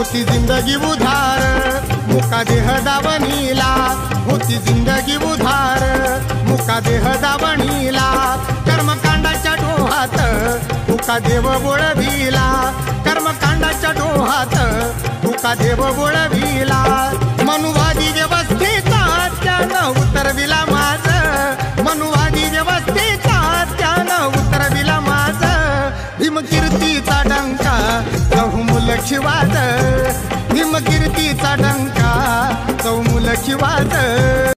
होती जिंदगी उधार मुका देह दावणीला, होती जिंदगी उधार मुका देह दावणीला। कर्मकांडाच्या डोहात तुका देव बोळविला, कर्मकांडाच्या डोहात तुका देव बोळविला। मनुवादी व्यवस्थेचा त्यानं उतरविला माझ, मनुवादी व्यवस्थेचा त्यानं उतरविला माझ। भीमकीर्तीचा डंका चौमुलकी वाज, भीमकीर्तीचा डंका चौमुलकी वाज।